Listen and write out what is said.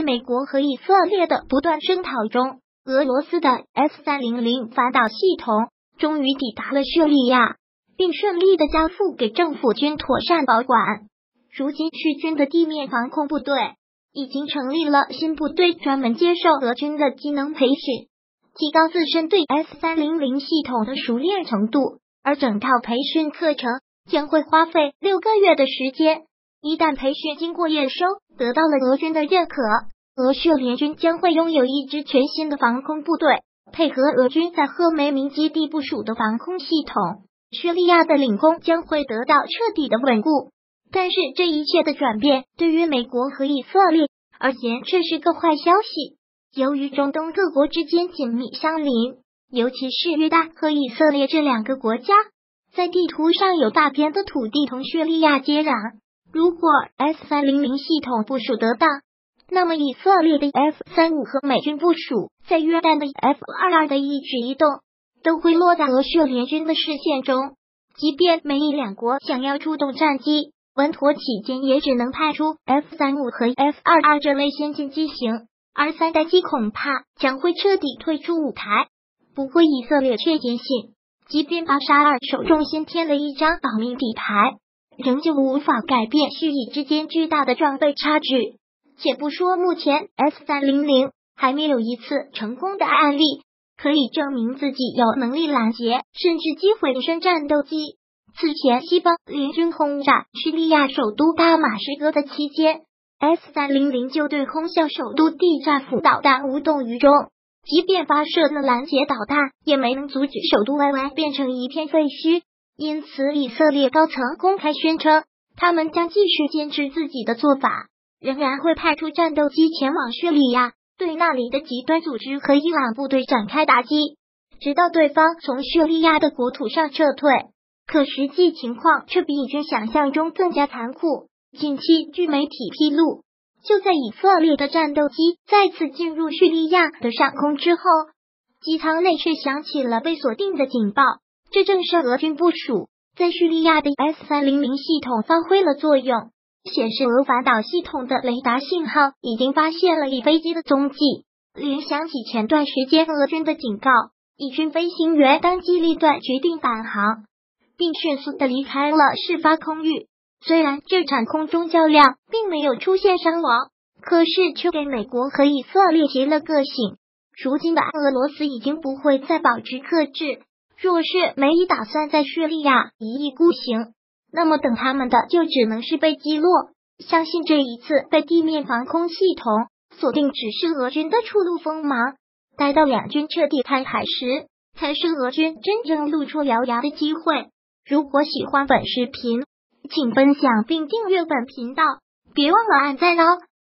美国和以色列的不断声讨中，俄罗斯的 S-300反导系统终于抵达了叙利亚，并顺利的交付给政府军妥善保管。如今叙军的地面防空部队已经成立了新部队，专门接受俄军的技能培训，提高自身对 S-300系统的熟练程度，而整套培训课程将会花费6个月的时间。一旦培训经过验收，得到了俄军的认可，俄叙联军将会拥有一支全新的防空部队，配合俄军在赫梅明基地部署的防空系统，叙利亚的领空将会得到彻底的稳固。但是这一切的转变对于美国和以色列而言却是个坏消息。由于中东各国之间紧密相邻，尤其是约旦和以色列这2个国家，在地图上有大片的土地同叙利亚接壤。如果 S-300系统部署得当，那么以色列的 F-35和美军部署在约旦的 F-22的一举一动都会落在俄叙联军的视线中。即便美以2国想要出动战机，稳妥起见也只能派出 F-35和 F-22这类先进机型，而3代机恐怕将会彻底退出舞台。不过以色列却坚信，即便巴沙尔手中新添了一张保命底牌，仍旧无法改变叙以之间巨大的装备差距。且不说目前 S-300还没有一次成功的案例可以证明自己有能力拦截甚至击毁敌身战斗机。此前西方联军轰炸叙利亚首都大马士革的期间， S-300就对轰向首都地战斧导弹无动于衷，即便发射了拦截导弹，也没能阻止首都歪歪变成一片废墟。因此以色列高层公开宣称，他们将继续坚持自己的做法，仍然会派出战斗机前往叙利亚，对那里的极端组织和伊朗部队展开打击，直到对方从叙利亚的国土上撤退。可实际情况却比以军想象中更加残酷。近期据媒体披露，就在以色列的战斗机再次进入叙利亚的上空之后，机舱内却响起了被锁定的警报。这正是俄军部署在叙利亚的 S-300系统发挥了作用，显示俄反导系统的雷达信号已经发现了一飞机的踪迹。联想起前段时间俄军的警告，以军飞行员当机立断决定返航，并迅速的离开了事发空域。虽然这场空中较量并没有出现伤亡，可是却给美国和以色列提了个醒。如今的俄罗斯已经不会再保持克制，若是美以打算在叙利亚一意孤行，那么等他们的就只能是被击落。相信这一次被地面防空系统锁定只是俄军的初露锋芒，待到两军彻底摊牌时，才是俄军真正露出獠牙的机会。如果喜欢本视频，请分享并订阅本频道，别忘了按赞哦。